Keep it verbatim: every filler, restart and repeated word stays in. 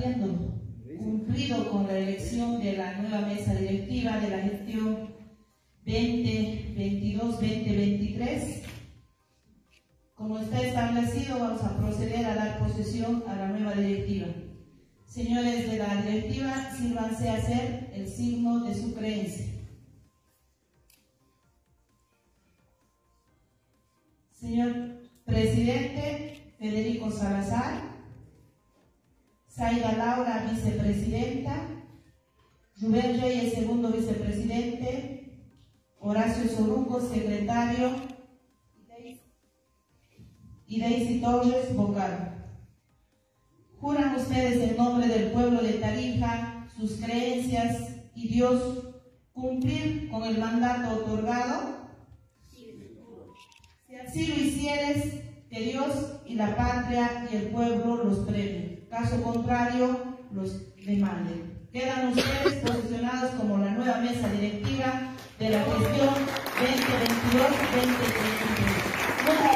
habiendo cumplido con la elección de la nueva mesa directiva de la gestión veinte veintidós veinte veintitrés, como está establecido, vamos a proceder a dar posesión a la nueva directiva. Señores de la directiva, sírvanse a hacer el signo de su creencia. Señor presidente Federico Salazar, Zaida Laura, vicepresidenta, Rubén Reyes, segundo vicepresidente, Horacio Soruco, secretario, y Daisy Torres, vocal. ¿Juran ustedes en nombre del pueblo de Tarija, sus creencias y Dios, cumplir con el mandato otorgado? Si así lo hicieres, que Dios y la patria y el pueblo los premien. Caso contrario, los demanden. Quedan ustedes posicionados como la nueva mesa directiva de la gestión veinte veintidós veinte veintitrés.